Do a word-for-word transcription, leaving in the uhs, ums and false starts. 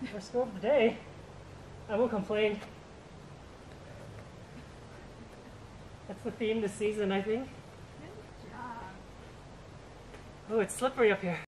First go of the day. I won't complain. That's the theme this season, I think. Good job. Oh, it's slippery up here.